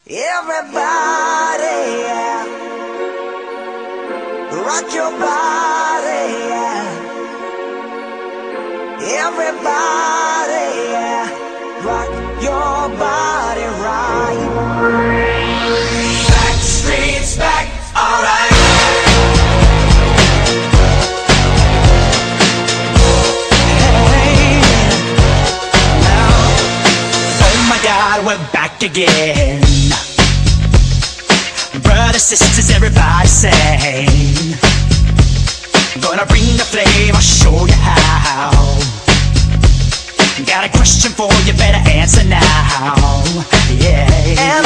Everybody, yeah. Rock your body, yeah. Everybody, yeah. Rock your body right. Back streets back, alright. Hey, now, oh my God, we're back again. Brothers, sisters, everybody sing. Gonna bring the flame, I'll show you how. Got a question for you, better answer now. Yeah.